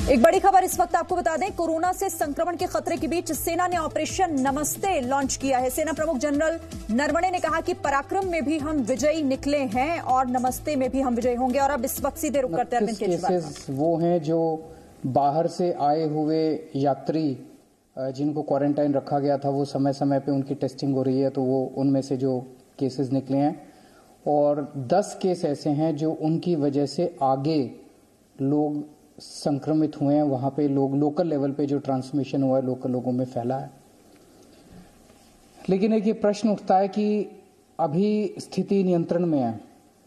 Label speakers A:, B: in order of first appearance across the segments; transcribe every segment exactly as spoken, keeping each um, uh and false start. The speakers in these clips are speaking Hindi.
A: एक बड़ी खबर इस वक्त आपको बता दें, कोरोना से संक्रमण के खतरे के बीच सेना ने ऑपरेशन नमस्ते लॉन्च किया है। सेना प्रमुख जनरल नरवणे ने कहा कि पराक्रम में भी हम विजयी निकले हैं और नमस्ते में भी हम विजयी होंगे। और अब इस वक्त सीधे रुक करते हैं
B: केसेस वो हैं जो बाहर से आए हुए यात्री जिनको क्वारंटाइन रखा गया था, वो समय समय पे उनकी टेस्टिंग हो रही है, तो वो उनमें से जो केसेस निकले हैं। और दस केस ऐसे हैं जो उनकी वजह से आगे लोग संक्रमित हुए हैं, वहां पे लोग लोकल लेवल पे जो ट्रांसमिशन हुआ है लोकल लोगों में फैला है। लेकिन एक ये प्रश्न उठता है कि अभी स्थिति नियंत्रण में है।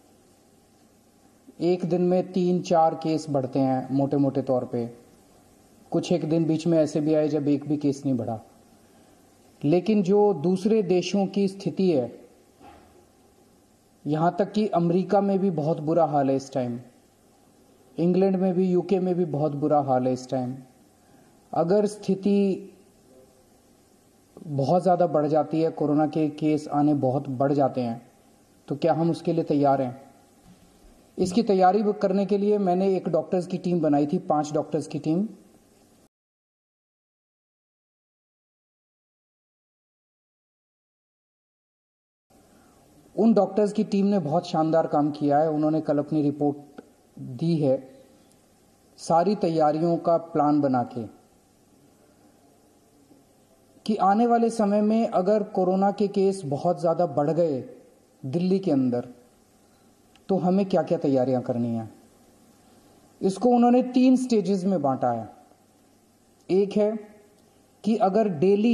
B: एक दिन में तीन चार केस बढ़ते हैं मोटे मोटे तौर पे, कुछ एक दिन बीच में ऐसे भी आए जब एक भी केस नहीं बढ़ा। लेकिन जो दूसरे देशों की स्थिति है, यहां तक कि अमेरिका में भी बहुत बुरा हाल है इस टाइम, इंग्लैंड में भी, यूके में भी बहुत बुरा हाल है इस टाइम। अगर स्थिति बहुत ज़्यादा बढ़ जाती है, कोरोना के केस आने बहुत बढ़ जाते हैं, तो क्या हम उसके लिए तैयार हैं? इसकी तैयारी करने के लिए मैंने एक डॉक्टर्स की टीम बनाई थी, पांच डॉक्टर्स की टीम। उन डॉक्टर्स की टीम ने बहुत शानदार काम किया है। उन्होंने कल अपनी रिपोर्ट दी है, सारी तैयारियों का प्लान बना के, कि आने वाले समय में अगर कोरोना के केस बहुत ज्यादा बढ़ गए दिल्ली के अंदर, तो हमें क्या क्या तैयारियां करनी है। इसको उन्होंने तीन स्टेजेस में बांटा है। एक है कि अगर डेली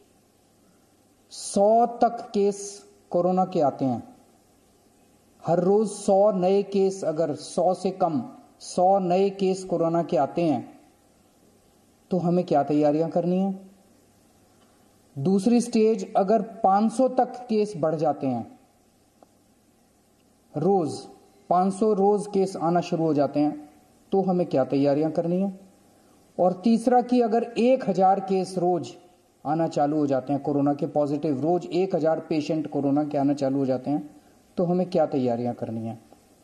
B: सौ तक केस कोरोना के आते हैं, हर रोज सौ नए केस, अगर सौ से कम सौ नए केस कोरोना के आते हैं, तो हमें क्या तैयारियां करनी है। दूसरी स्टेज, अगर पाँच सौ तक केस बढ़ जाते हैं, रोज पाँच सौ रोज केस आना शुरू हो जाते हैं, तो हमें क्या तैयारियां करनी है। और तीसरा कि अगर एक हजार केस रोज आना चालू हो जाते हैं कोरोना के पॉजिटिव, रोज एक हजार पेशेंट कोरोना के आना चालू हो जाते हैं, तो हमें क्या तैयारियां करनी है।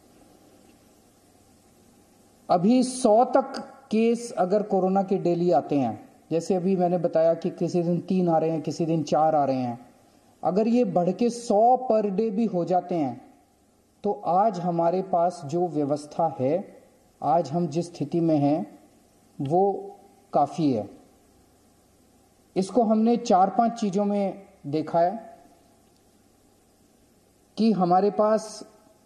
B: अभी सौ तक केस अगर कोरोना के डेली आते हैं, जैसे अभी मैंने बताया कि किसी दिन तीन आ रहे हैं, किसी दिन चार आ रहे हैं, अगर ये बढ़ के सौ पर डे भी हो जाते हैं, तो आज हमारे पास जो व्यवस्था है, आज हम जिस स्थिति में हैं, वो काफी है। इसको हमने चार पांच चीजों में देखा है कि हमारे पास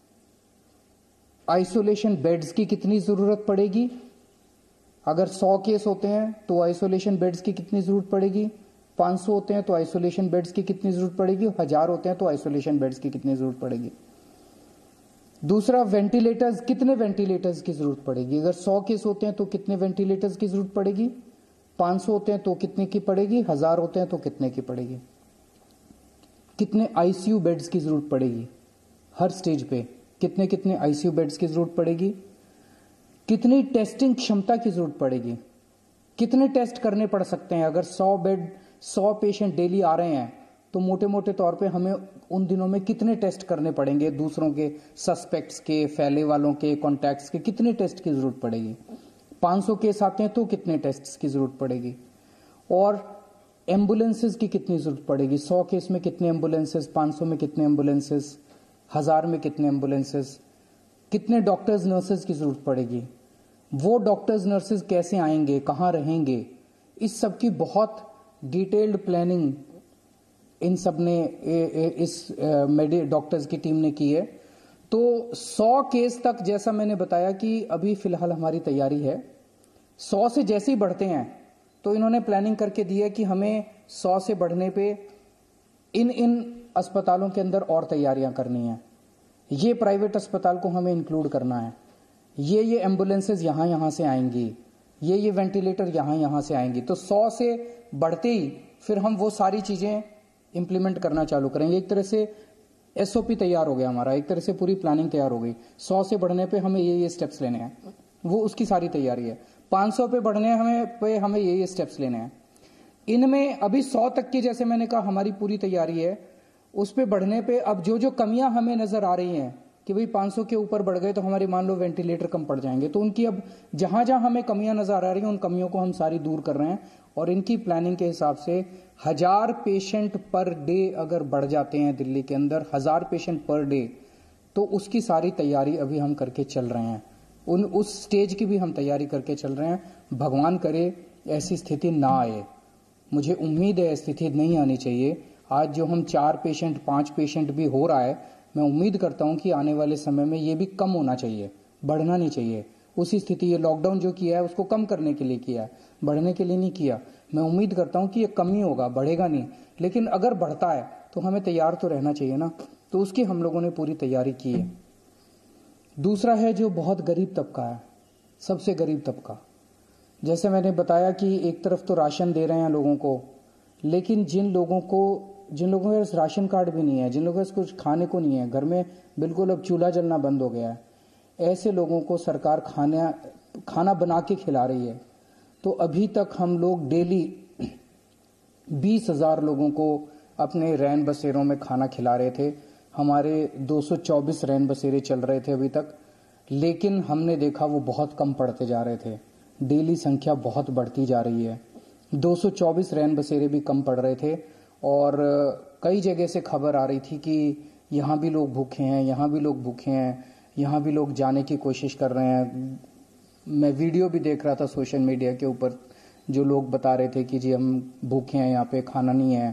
B: आइसोलेशन बेड्स की कितनी जरूरत पड़ेगी। अगर सौ केस होते हैं तो आइसोलेशन बेड्स की कितनी जरूरत पड़ेगी, पाँच सौ होते हैं तो आइसोलेशन बेड्स की कितनी जरूरत पड़ेगी, हजार होते हैं तो आइसोलेशन बेड्स की कितनी जरूरत पड़ेगी। दूसरा, वेंटिलेटर्स, कितने वेंटिलेटर्स की जरूरत पड़ेगी। अगर सौ केस होते हैं तो कितने वेंटिलेटर्स की जरूरत पड़ेगी, पाँच सौ होते हैं तो कितने की पड़ेगी, हजार होते हैं तो कितने की पड़ेगी। कितने आईसीयू बेड्स की जरूरत पड़ेगी, हर स्टेज पे कितने कितने आईसीयू बेड्स की जरूरत पड़ेगी। कितनी टेस्टिंग क्षमता की जरूरत पड़ेगी, कितने टेस्ट करने पड़ सकते हैं। अगर सौ बेड सौ पेशेंट डेली आ रहे हैं, तो मोटे मोटे तौर पे हमें उन दिनों में कितने टेस्ट करने पड़ेंगे, दूसरों के, सस्पेक्ट्स के, फैले वालों के, कॉन्टैक्ट्स के, कितने टेस्ट की जरूरत पड़ेगी। पाँच सौ केस आते हैं तो कितने टेस्ट की जरूरत पड़ेगी। और एम्बुलेंसेज की कितनी जरूरत पड़ेगी, सौ केस में कितने एम्बुलेंसेज, पाँच सौ में कितने एम्बुलेंसेज, हजार में कितने एम्बुलेंसेज, कितने डॉक्टर्स नर्सेज की जरूरत पड़ेगी, वो डॉक्टर्स नर्सेज कैसे आएंगे, कहाँ रहेंगे, इस सब की बहुत डिटेल्ड प्लानिंग इन सब ने इस डॉक्टर्स की टीम ने की है। तो सौ केस तक, जैसा मैंने बताया कि अभी फिलहाल हमारी तैयारी है। सौ से जैसे ही बढ़ते हैं तो इन्होंने प्लानिंग करके दी है कि हमें सौ से बढ़ने पे इन इन अस्पतालों के अंदर और तैयारियां करनी है। ये प्राइवेट अस्पताल को हमें इंक्लूड करना है, ये ये एम्बुलेंसेज यहां यहां से आएंगी, ये ये वेंटिलेटर यहां यहां से आएंगी। तो सौ से बढ़ते ही फिर हम वो सारी चीजें इंप्लीमेंट करना चालू करेंगे। एक तरह से एसओपी तैयार हो गया हमारा, एक तरह से पूरी प्लानिंग तैयार हो गई। सौ से बढ़ने पे हमें ये ये स्टेप्स लेने हैं, वो उसकी सारी तैयारी है। पाँच सौ पे बढ़ने हमें पे हमें ये ये स्टेप्स लेने हैं। इनमें अभी सौ तक की, जैसे मैंने कहा, हमारी पूरी तैयारी है। उस पे बढ़ने पे अब जो जो कमियां हमें नजर आ रही हैं कि भाई पाँच सौ के ऊपर बढ़ गए तो हमारे मान लो वेंटिलेटर कम पड़ जाएंगे। तो उनकी अब जहां जहां हमें कमियां नजर आ रही हैं उन कमियों को हम सारी दूर कर रहे हैं और इनकी प्लानिंग के हिसाब से हजार पेशेंट पर डे अगर बढ़ जाते हैं दिल्ली के अंदर, हजार पेशेंट पर डे, तो उसकी सारी तैयारी अभी हम करके चल रहे हैं। उन उस स्टेज की भी हम तैयारी करके चल रहे हैं। भगवान करे ऐसी स्थिति ना आए, मुझे उम्मीद है स्थिति नहीं आनी चाहिए। आज जो हम चार पेशेंट पांच पेशेंट भी हो रहा है, मैं उम्मीद करता हूं कि आने वाले समय में ये भी कम होना चाहिए, बढ़ना नहीं चाहिए। उसी स्थिति, ये लॉकडाउन जो किया है उसको कम करने के लिए किया है, बढ़ने के लिए नहीं किया। मैं उम्मीद करता हूं कि ये कम ही होगा, बढ़ेगा नहीं। लेकिन अगर बढ़ता है तो हमें तैयार तो रहना चाहिए ना, तो उसकी हम लोगों ने पूरी तैयारी की है। दूसरा है जो बहुत गरीब तबका है, सबसे गरीब तबका। जैसे मैंने बताया कि एक तरफ तो राशन दे रहे हैं लोगों को, लेकिन जिन लोगों को जिन लोगों के पास राशन कार्ड भी नहीं है, जिन लोगों के पास कुछ खाने को नहीं है, घर में बिल्कुल अब चूल्हा जलना बंद हो गया है, ऐसे लोगों को सरकार खाना खाना बना के खिला रही है। तो अभी तक हम लोग डेली बीस हजार लोगों को अपने रैन बसेरों में खाना खिला रहे थे। हमारे दो सौ चौबीस रैन बसेरे चल रहे थे अभी तक, लेकिन हमने देखा वो बहुत कम पड़ते जा रहे थे। डेली संख्या बहुत बढ़ती जा रही है। दो सौ चौबीस रैन बसेरे भी कम पड़ रहे थे और कई जगह से खबर आ रही थी कि यहाँ भी लोग भूखे हैं, यहाँ भी लोग भूखे हैं, यहाँ भी लोग जाने की कोशिश कर रहे हैं। मैं वीडियो भी देख रहा था सोशल मीडिया के ऊपर, जो लोग बता रहे थे कि जी हम भूखे हैं, यहाँ पे खाना नहीं है।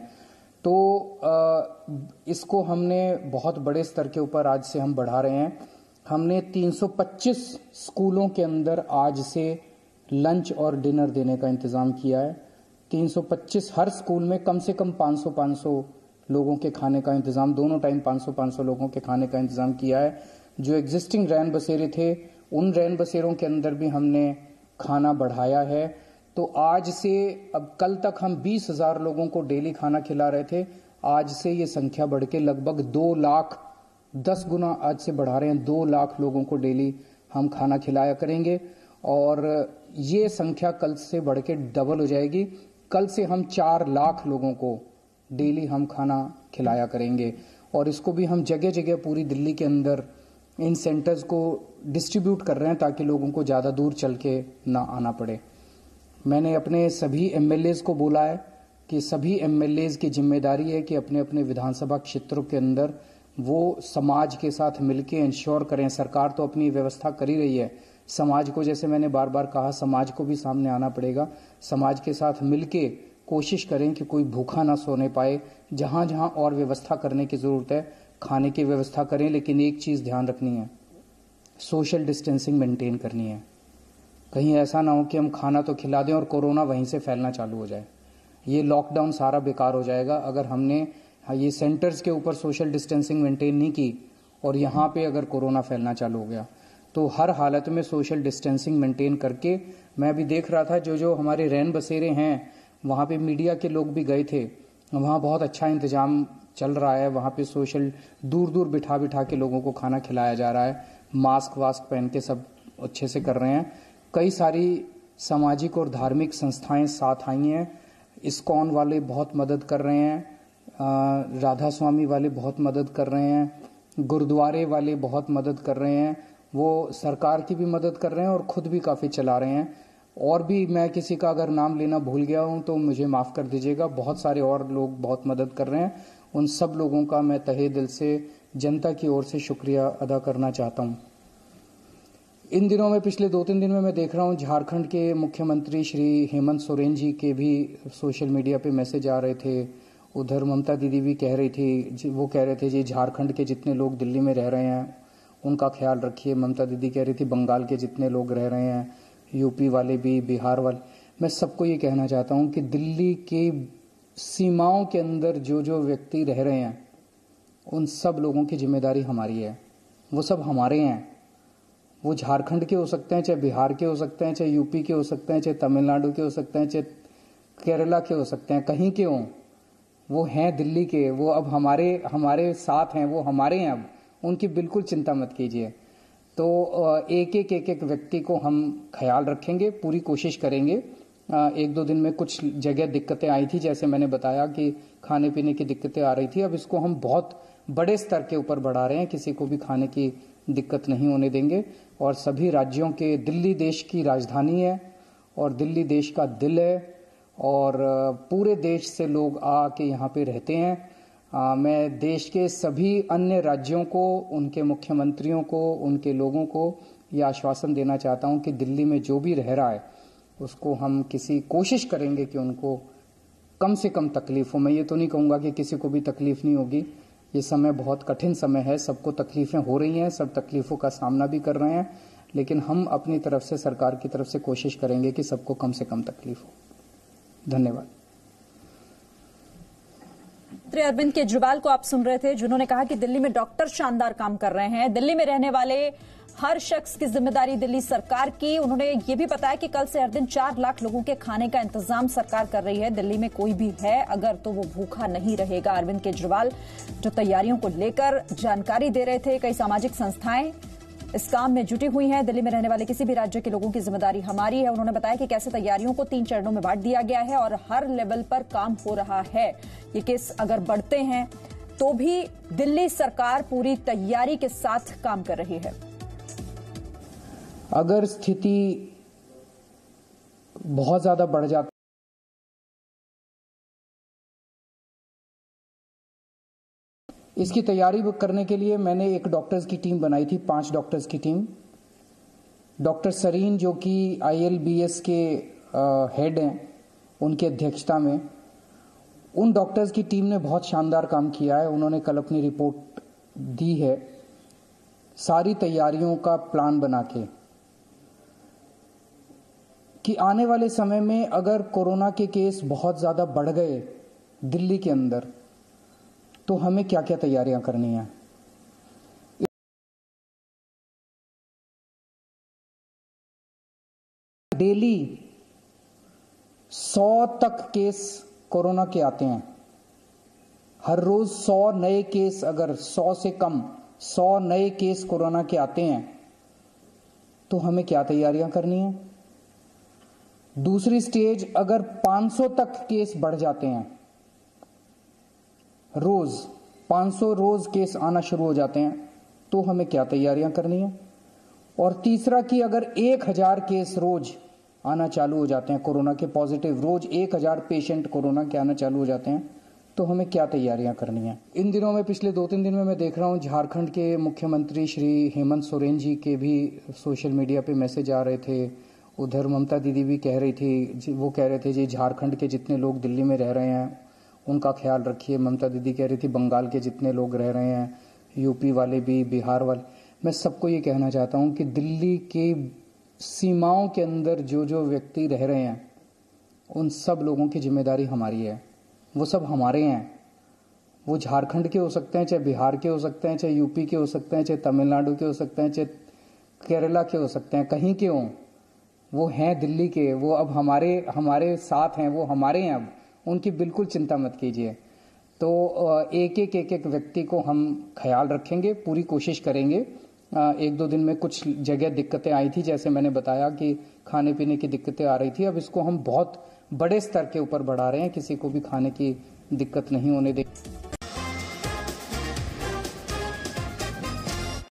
B: तो इसको हमने बहुत बड़े स्तर के ऊपर आज से हम बढ़ा रहे हैं। हमने तीन सौ पच्चीस स्कूलों के अंदर आज से लंच और डिनर देने का इंतजाम किया है। तीन सौ पच्चीस हर स्कूल में कम से कम पाँच सौ पाँच सौ लोगों के खाने का इंतजाम, दोनों टाइम पाँच सौ पाँच सौ लोगों के खाने का इंतजाम किया है। जो एग्जिस्टिंग रैन बसेरे थे उन रैन बसेरों के अंदर भी हमने खाना बढ़ाया है। तो आज से, अब कल तक हम बीस हजार लोगों को डेली खाना खिला रहे थे, आज से ये संख्या बढ़ के लगभग दो लाख दस गुना आज से बढ़ा रहे हैं। दो लाख लोगों को डेली हम खाना खिलाया करेंगे और ये संख्या कल से बढ़ के डबल हो जाएगी। कल से हम चार लाख लोगों को डेली हम खाना खिलाया करेंगे और इसको भी हम जगह जगह पूरी दिल्ली के अंदर इन सेंटर्स को डिस्ट्रीब्यूट कर रहे हैं ताकि लोगों को ज़्यादा दूर चल के ना आना पड़े। मैंने अपने सभी एमएलएज को बोला है कि सभी एमएलएज की जिम्मेदारी है कि अपने अपने विधानसभा क्षेत्रों के अंदर वो समाज के साथ मिलके इंश्योर करें। सरकार तो अपनी व्यवस्था कर ही रही है, समाज को, जैसे मैंने बार बार कहा, समाज को भी सामने आना पड़ेगा। समाज के साथ मिलके कोशिश करें कि कोई भूखा ना सोने पाए। जहां जहां और व्यवस्था करने की जरूरत है खाने की व्यवस्था करें, लेकिन एक चीज ध्यान रखनी है, सोशल डिस्टेंसिंग मेंटेन करनी है। कहीं ऐसा ना हो कि हम खाना तो खिला दें और कोरोना वहीं से फैलना चालू हो जाए। ये लॉकडाउन सारा बेकार हो जाएगा अगर हमने ये सेंटर्स के ऊपर सोशल डिस्टेंसिंग मेंटेन नहीं की और यहाँ पे अगर कोरोना फैलना चालू हो गया। तो हर हालत में सोशल डिस्टेंसिंग मेंटेन करके, मैं अभी देख रहा था जो जो हमारे रैन बसेरे हैं वहाँ पे मीडिया के लोग भी गए थे, वहाँ बहुत अच्छा इंतजाम चल रहा है। वहाँ पे सोशल दूर दूर बिठा बिठा के लोगों को खाना खिलाया जा रहा है, मास्क वास्क पहन के सब अच्छे से कर रहे हैं। कई सारी सामाजिक और धार्मिक संस्थाएं साथ आई हैं। इस्कॉन वाले बहुत मदद कर रहे हैं, राधा स्वामी वाले बहुत मदद कर रहे हैं, गुरुद्वारे वाले बहुत मदद कर रहे हैं। वो सरकार की भी मदद कर रहे हैं और खुद भी काफ़ी चला रहे हैं। और भी मैं किसी का अगर नाम लेना भूल गया हूं तो मुझे माफ़ कर दीजिएगा। बहुत सारे और लोग बहुत मदद कर रहे हैं। उन सब लोगों का मैं तहे दिल से जनता की ओर से शुक्रिया अदा करना चाहता हूं। इन दिनों में, पिछले दो तीन दिन में मैं देख रहा हूं झारखंड के मुख्यमंत्री श्री हेमंत सोरेन जी के भी सोशल मीडिया पे मैसेज आ रहे थे। उधर ममता दीदी भी कह रही थी, वो कह रहे थे जी झारखंड के जितने लोग दिल्ली में रह रहे हैं उनका ख्याल रखिए। ममता दीदी कह रही थी बंगाल के जितने लोग रह रहे हैं, यूपी वाले भी, बिहार वाले। मैं सबको ये कहना चाहता हूं कि दिल्ली की सीमाओं के अंदर जो जो व्यक्ति रह रहे हैं उन सब लोगों की जिम्मेदारी हमारी है। वो सब हमारे हैं। वो झारखंड के हो सकते हैं, चाहे बिहार के हो सकते हैं, चाहे यूपी के हो सकते हैं, चाहे तमिलनाडु के हो सकते हैं, चाहे केरला के हो सकते हैं, कहीं के हों, वो हैं दिल्ली के। वो अब हमारे हमारे साथ हैं, वो हमारे हैं। अब उनकी बिल्कुल चिंता मत कीजिए। तो एक एक एक एक व्यक्ति को हम ख्याल रखेंगे, पूरी कोशिश करेंगे। एक दो दिन में कुछ जगह दिक्कतें आई थी, जैसे मैंने बताया कि खाने पीने की दिक्कतें आ रही थी। अब इसको हम बहुत बड़े स्तर के ऊपर बढ़ा रहे हैं, किसी को भी खाने की दिक्कत नहीं होने देंगे। और सभी राज्यों के, दिल्ली देश की राजधानी है और दिल्ली देश का दिल है और पूरे देश से लोग आके यहाँ पे रहते हैं। आ, मैं देश के सभी अन्य राज्यों को, उनके मुख्यमंत्रियों को, उनके लोगों को ये आश्वासन देना चाहता हूँ कि दिल्ली में जो भी रह रहा है उसको हम किसी कोशिश करेंगे कि उनको कम से कम तकलीफ हो। मैं ये तो नहीं कहूँगा कि किसी को भी तकलीफ नहीं होगी, ये समय बहुत कठिन समय है, सबको तकलीफें हो रही हैं, सब तकलीफों का सामना भी कर रहे हैं, लेकिन हम अपनी तरफ से, सरकार की तरफ से कोशिश करेंगे कि सबको कम से कम तकलीफ हो। धन्यवाद।
A: मंत्री अरविंद केजरीवाल को आप सुन रहे थे, जिन्होंने कहा कि दिल्ली में डॉक्टर शानदार काम कर रहे हैं, दिल्ली में रहने वाले हर शख्स की जिम्मेदारी दिल्ली सरकार की। उन्होंने ये भी बताया कि कल से हर दिन चार लाख लोगों के खाने का इंतजाम सरकार कर रही है। दिल्ली में कोई भी है अगर तो वो भूखा नहीं रहेगा। अरविंद केजरीवाल जो तैयारियों को लेकर जानकारी दे रहे थे, कई सामाजिक संस्थाएं इस काम में जुटी हुई हैं। दिल्ली में रहने वाले किसी भी राज्य के लोगों की जिम्मेदारी हमारी है। उन्होंने बताया कि कैसे तैयारियों को तीन चरणों में बांट दिया गया है और हर लेवल पर काम हो रहा है। ये केस अगर बढ़ते हैं तो भी दिल्ली सरकार पूरी तैयारी के साथ काम कर रही है।
B: अगर स्थिति बहुत ज्यादा बढ़ जाती, इसकी तैयारी करने के लिए मैंने एक डॉक्टर्स की टीम बनाई थी, पांच डॉक्टर्स की टीम। डॉक्टर सरीन जो कि आई एल बी एस के हेड हैं, उनकी अध्यक्षता में उन डॉक्टर्स की टीम ने बहुत शानदार काम किया है। उन्होंने कल अपनी रिपोर्ट दी है, सारी तैयारियों का प्लान बना के कि आने वाले समय में अगर कोरोना के केस बहुत ज्यादा बढ़ गए दिल्ली के अंदर तो हमें क्या क्या तैयारियां करनी है। डेली सौ तक केस कोरोना के आते हैं, हर रोज सौ नए केस, अगर सौ से कम सौ नए केस कोरोना के आते हैं तो हमें क्या तैयारियां करनी है। दूसरी स्टेज, अगर पाँच सौ तक केस बढ़ जाते हैं, रोज पाँच सौ रोज केस आना शुरू हो जाते हैं तो हमें क्या तैयारियां करनी है। और तीसरा कि अगर एक हजार केस रोज आना चालू हो जाते हैं कोरोना के पॉजिटिव, रोज एक हजार पेशेंट कोरोना के आना चालू हो जाते हैं तो हमें क्या तैयारियां करनी है। इन दिनों में, पिछले दो तीन दिन में मैं देख रहा हूं झारखंड के मुख्यमंत्री श्री हेमंत सोरेन जी के भी सोशल मीडिया पे मैसेज आ रहे थे। उधर ममता दीदी भी कह रही थी, वो कह रहे थे जी झारखंड के जितने लोग दिल्ली में रह रहे हैं उनका ख्याल रखिए। ममता दीदी कह रही थी बंगाल के जितने लोग रह रहे हैं, यूपी वाले भी, बिहार वाले। मैं सबको ये कहना चाहता हूं कि दिल्ली के सीमाओं के अंदर जो जो व्यक्ति रह रहे हैं उन सब लोगों की जिम्मेदारी हमारी है। वो सब हमारे हैं, वो झारखंड के हो सकते हैं, चाहे बिहार के हो सकते हैं, चाहे यूपी के हो सकते हैं, चाहे तमिलनाडु के हो सकते हैं, चाहे केरला के हो सकते हैं, कहीं के हों, वो हैं दिल्ली के। वो अब हमारे हमारे साथ हैं, वो हमारे हैं, अब उनकी बिल्कुल चिंता मत कीजिए। तो एक एक एक एक व्यक्ति को हम ख्याल रखेंगे, पूरी कोशिश करेंगे। एक दो दिन में कुछ जगह दिक्कतें आई थी, जैसे मैंने बताया कि खाने पीने की दिक्कतें आ रही थी, अब इसको हम बहुत बड़े स्तर के ऊपर बढ़ा रहे हैं, किसी को भी खाने की दिक्कत नहीं होने देंगे।